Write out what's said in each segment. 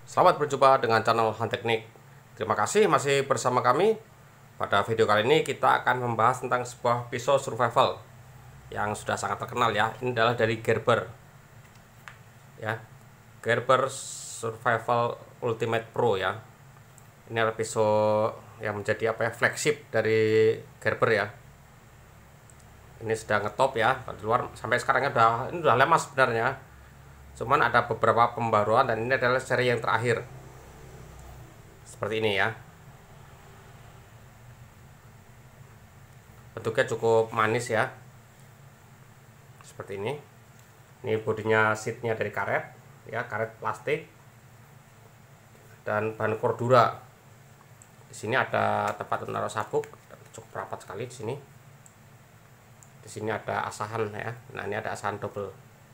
Selamat berjumpa dengan channel Han Teknik. Terima kasih masih bersama kami. Pada video kali ini kita akan membahas tentang sebuah pisau survival yang sudah sangat terkenal ya. Ini adalah dari Gerber. Ya. Gerber Survival Ultimate Pro ya. Ini adalah pisau yang menjadi flagship dari Gerber ya. Ini sudah ngetop ya. Di luar sampai sekarang ini udah lama sebenarnya. Cuman ada beberapa pembaruan dan ini adalah seri yang terakhir. Seperti ini ya. Bentuknya cukup manis ya. Seperti ini. Ini bodinya seatnya dari karet ya, karet plastik dan bahan cordura. Di sini ada tempat menaruh sabuk, cukup rapat sekali di sini. Di sini ada asahan ya. Nah, ini ada asahan double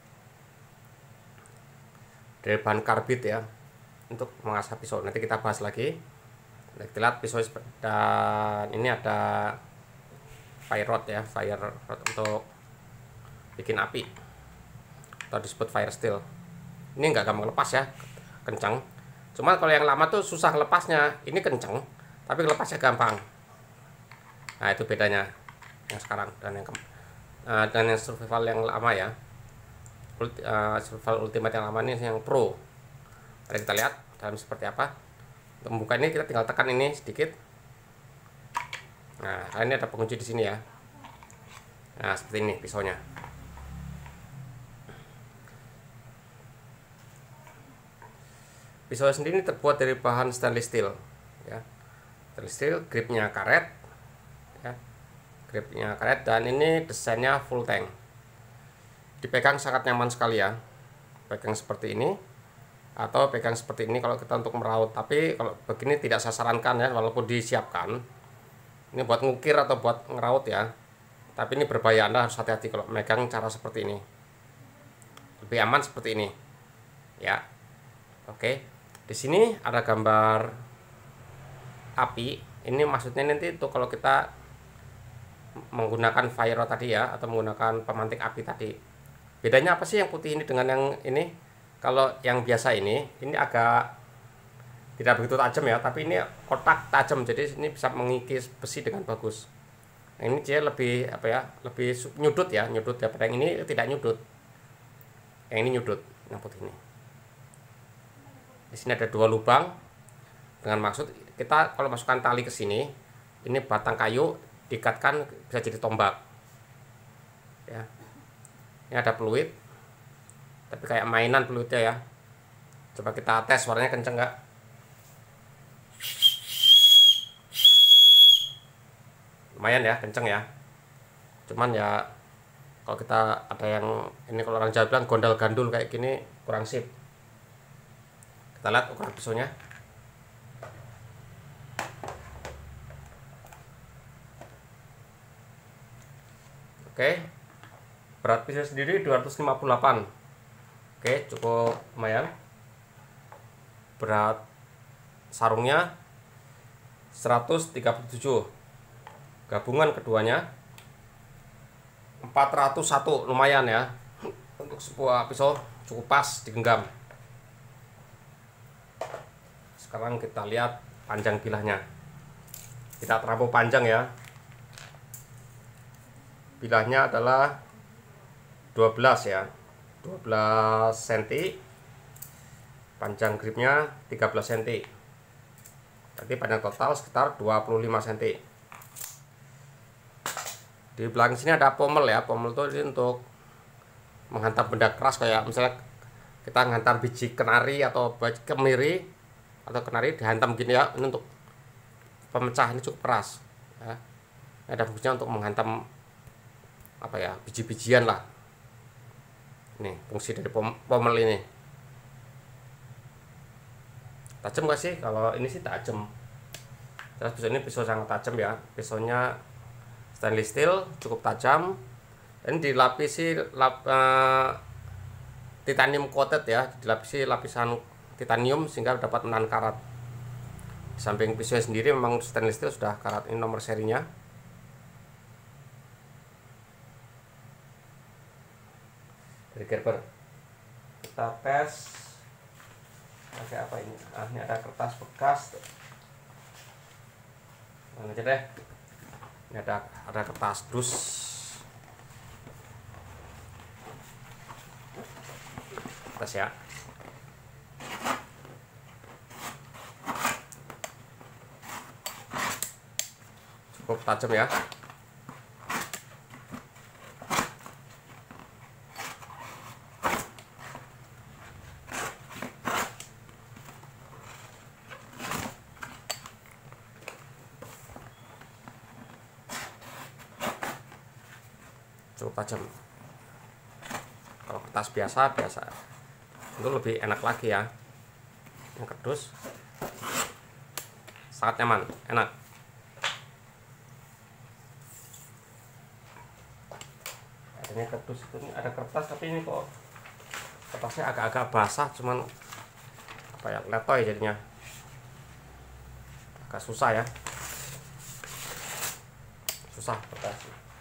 dari bahan karbit ya untuk mengasah pisau. Nanti kita bahas lagi. Nah, kita lihat pisau dan ini ada fire rod ya, fire rod untuk bikin api atau disebut fire steel. Ini nggak gampang lepas ya, kencang. Cuma kalau yang lama tuh susah lepasnya. Ini kencang tapi lepasnya gampang. Nah, itu bedanya yang sekarang dan yang survival yang lama ya. Survival Ultimate yang lama ini yang Pro. Mari kita lihat dalam seperti apa. Untuk membuka ini kita tinggal tekan ini sedikit. Nah, ini ada pengunci di sini ya. Nah, seperti ini pisaunya. Pisau sendiri terbuat dari bahan stainless steel ya. Stainless steel, gripnya karet ya. Gripnya karet dan ini desainnya full tank. Dipegang sangat nyaman sekali ya. Pegang seperti ini atau pegang seperti ini kalau kita untuk meraut. Tapi kalau begini tidak saya sarankan ya, walaupun disiapkan. Ini buat ngukir atau buat ngeraut ya. Tapi ini berbahaya, Anda harus hati-hati kalau megang cara seperti ini. Lebih aman seperti ini. Ya. Oke. Di sini ada gambar api. Ini maksudnya nanti itu kalau kita menggunakan fire rod tadi ya, atau menggunakan pemantik api tadi. Bedanya apa sih yang putih ini dengan yang ini? Kalau yang biasa ini agak tidak begitu tajam ya, tapi ini kotak tajam, jadi ini bisa mengikis besi dengan bagus. Nah, ini dia lebih lebih nyudut ya daripada yang ini tidak nyudut. Yang ini nyudut, yang putih ini. Di sini ada dua lubang dengan maksud kita kalau masukkan tali ke sini, ini batang kayu diikatkan bisa jadi tombak. Ya. Ini ada peluit, tapi kayak mainan peluitnya ya. Coba kita tes suaranya kenceng nggak? Lumayan ya, kenceng ya. Cuman ya kalau kita ada yang ini, kalau orang Jawa bilang gondal gandul kayak gini kurang sip. Kita lihat ukuran pisaunya. Oke. Berat pisau sendiri 258. Oke, cukup lumayan. Berat sarungnya 137. Gabungan keduanya 401, lumayan ya. Untuk sebuah pisau cukup pas digenggam. Sekarang kita lihat panjang bilahnya. Tidak terlalu panjang ya. Bilahnya adalah 12 ya, 12 cm. Panjang gripnya 13 cm. Berarti panjang total sekitar 25 cm. Di belakang sini ada pommel ya. Pommel itu untuk menghantam benda keras, kayak misalnya kita menghantam biji kenari atau biji kemiri atau kenari dihantam gini ya. Ini untuk pemecah, ini cukup keras ya. Ini ada fungsinya untuk menghantam biji-bijian lah. Nih fungsi dari pommel ini. Tajam gak sih? Kalau ini sih tajam. Terus pisau ini pisau sangat tajam ya. Pisaunya stainless steel, cukup tajam. Dan dilapisi titanium coated ya. Dilapisi lapisan titanium sehingga dapat menahan karat. Di samping pisau sendiri memang stainless steel sudah karat. Ini nomor serinya. Dari Gerber. Kita tes pakai apa ini? Ini ada kertas bekas. Mana aja deh. Ini ada kertas dus. Kertas ya. Cukup tajam ya. Cukup tajam. Kalau kertas biasa itu lebih enak lagi ya. Yang kerdus sangat nyaman, enak. Adanya kerdus itu ada kertas, tapi ini kok kertasnya agak-agak basah, cuman apa ya, letoy jadinya, agak susah ya, susah kertas.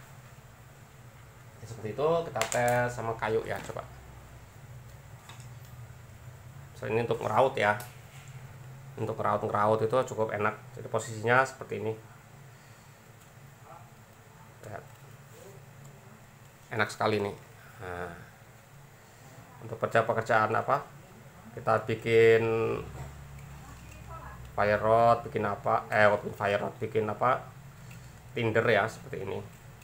Seperti itu kita tes sama kayu ya, coba. So, ini untuk ngeraut ya, untuk ngeraut itu cukup enak. Jadi posisinya seperti ini, lihat. Enak sekali nih. Nah, untuk pekerjaan apa, kita bikin fire rod, bikin apa, fire rod, bikin apa, tinder ya, seperti ini.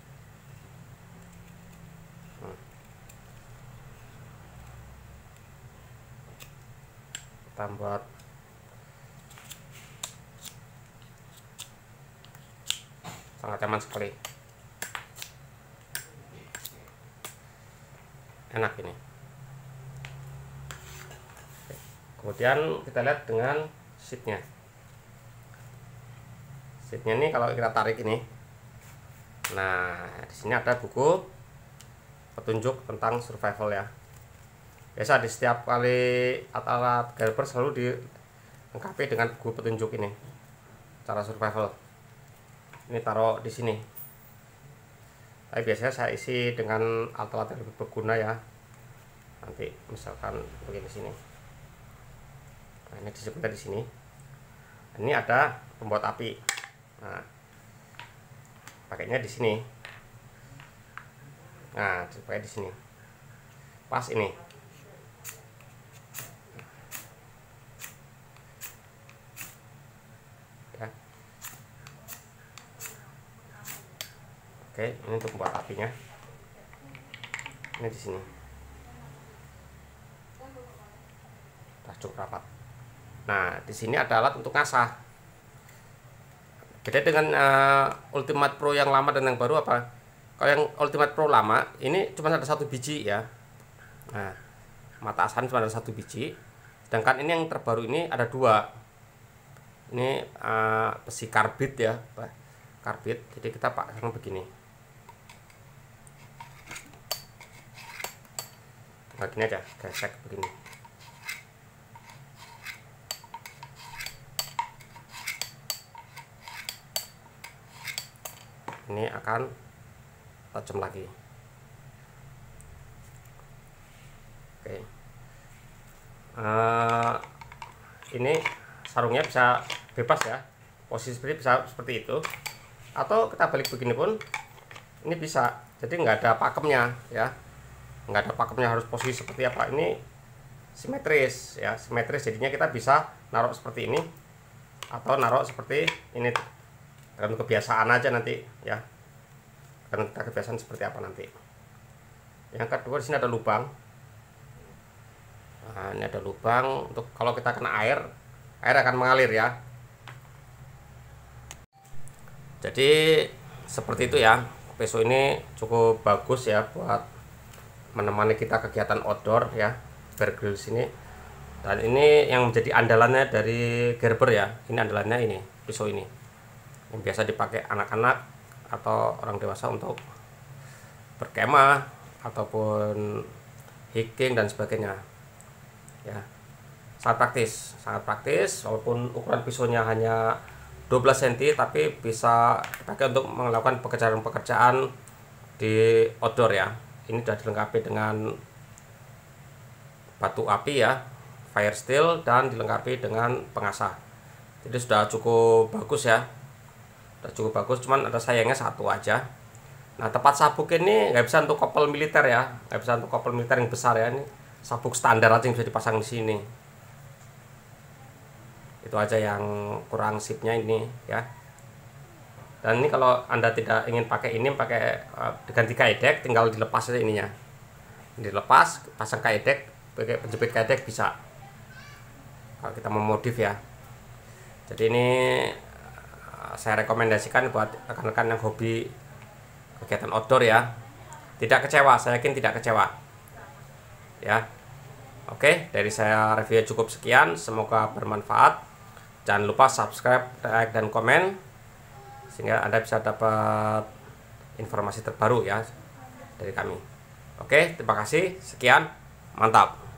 Kita buat sangat nyaman sekali, enak ini. Kemudian kita lihat dengan sheetnya. Sheetnya ini kalau kita tarik ini, nah di sini ada buku petunjuk tentang survival ya. Biasa di setiap kali alat Gerber selalu dilengkapi dengan buku petunjuk ini, cara survival. Ini taruh di sini. Tapi biasanya saya isi dengan alat-alat yang lebih berguna ya. Nanti misalkan begini sini. Nah, ini disimpan di sini. Ini ada pembuat api. Nah, pakainya di sini. Nah, dipakai di sini. Pas ini. Oke, ini untuk buat apinya. Ini di sini. Kita cukup rapat. Nah, di sini ada alat untuk ngasah. Beda dengan Ultimate Pro yang lama dan yang baru apa? Kalau yang Ultimate Pro lama, ini cuma ada 1 biji ya. Nah, mata asahan cuma ada 1 biji. Sedangkan ini yang terbaru ini ada 2. Ini besi karbit ya, karbit. Jadi kita pasang begini. Nah, gini aja, gesek begini. Ini akan tajam lagi. Oke. Ini sarungnya bisa bebas ya. Posisi bisa seperti itu. Atau kita balik begini pun ini bisa. Jadi nggak ada pakemnya ya. Nggak ada pakemnya harus posisi seperti apa. Ini simetris ya, simetris. Jadinya kita bisa naruh seperti ini atau naruh seperti ini. Tergantung kebiasaan aja nanti ya. Karena kita kebiasaan seperti apa nanti. Yang kedua, di sini ada lubang. Nah, ini ada lubang untuk kalau kita kena air akan mengalir ya. Jadi seperti itu ya. Peso ini cukup bagus ya buat menemani kita kegiatan outdoor ya, Bear Grylls ini. Dan ini yang menjadi andalannya dari Gerber ya. Ini andalannya, ini pisau ini yang biasa dipakai anak-anak atau orang dewasa untuk berkemah ataupun hiking dan sebagainya ya. Sangat praktis walaupun ukuran pisaunya hanya 12 cm, tapi bisa dipakai untuk melakukan pekerjaan-pekerjaan di outdoor ya. Ini sudah dilengkapi dengan batu api ya, fire steel dan dilengkapi dengan pengasah. Jadi sudah cukup bagus ya, sudah cukup bagus, cuman ada sayangnya satu aja. Nah, tempat sabuk ini nggak bisa untuk kopel militer ya, nggak bisa untuk kopel militer yang besar ya. Ini sabuk standar aja yang bisa dipasang di sini. Itu aja yang kurang sipnya ini ya. Dan ini kalau Anda tidak ingin pakai ini, pakai diganti kaedek, tinggal dilepas aja ininya. Dilepas, pasang kaedek, pakai penjepit kaedek bisa. Kalau kita mau modif ya. Jadi ini saya rekomendasikan buat rekan-rekan yang hobi kegiatan outdoor ya. Tidak kecewa, saya yakin tidak kecewa. Ya. Oke, dari saya review cukup sekian, semoga bermanfaat. Jangan lupa subscribe, like, dan komen sehingga Anda bisa dapat informasi terbaru ya dari kami. Oke, terima kasih. Sekian. Mantap.